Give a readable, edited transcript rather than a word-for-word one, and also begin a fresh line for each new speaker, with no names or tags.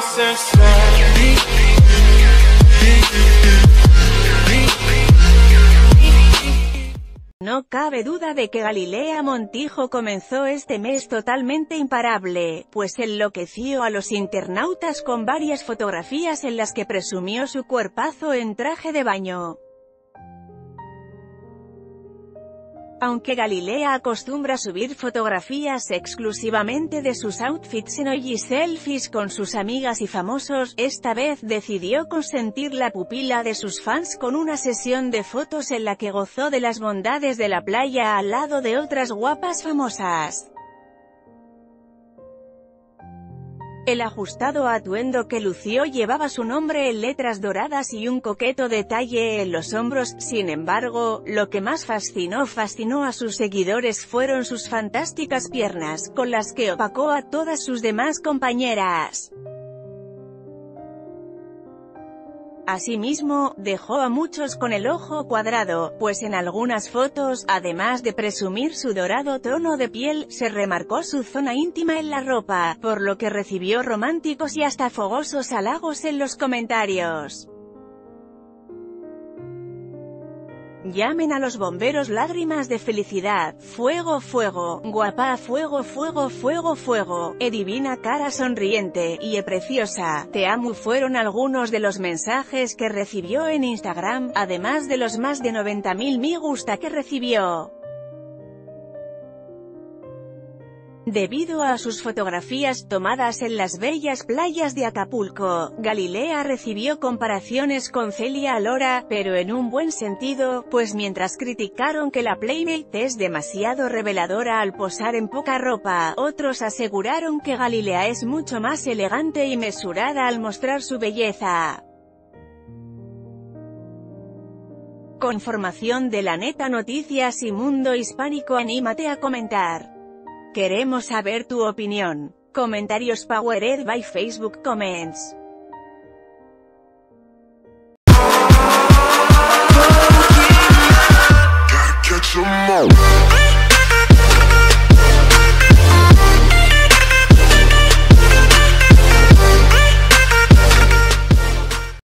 No cabe duda de que Galilea Montijo comenzó este mes totalmente imparable, pues enloqueció a los internautas con varias fotografías en las que presumió su cuerpazo en traje de baño. Aunque Galilea acostumbra subir fotografías exclusivamente de sus outfits en IG selfies con sus amigas y famosos, esta vez decidió consentir la pupila de sus fans con una sesión de fotos en la que gozó de las bondades de la playa al lado de otras guapas famosas. El ajustado atuendo que lució llevaba su nombre en letras doradas y un coqueto detalle en los hombros. Sin embargo, lo que más fascinó a sus seguidores fueron sus fantásticas piernas, con las que opacó a todas sus demás compañeras. Asimismo, dejó a muchos con el ojo cuadrado, pues en algunas fotos, además de presumir su dorado tono de piel, se remarcó su zona íntima en la ropa, por lo que recibió románticos y hasta fogosos halagos en los comentarios. Llamen a los bomberos lágrimas de felicidad, fuego fuego, guapa fuego fuego fuego fuego, divina cara sonriente, y preciosa, te amo fueron algunos de los mensajes que recibió en Instagram, además de los más de 90.000 me gusta que recibió. Debido a sus fotografías tomadas en las bellas playas de Acapulco, Galilea recibió comparaciones con Celia Lora, pero en un buen sentido, pues mientras criticaron que la Playmate es demasiado reveladora al posar en poca ropa, otros aseguraron que Galilea es mucho más elegante y mesurada al mostrar su belleza. Con información de La Neta Noticias y Mundo Hispánico, anímate a comentar. Queremos saber tu opinión. Comentarios powered by Facebook Comments. Gotta catch 'em all.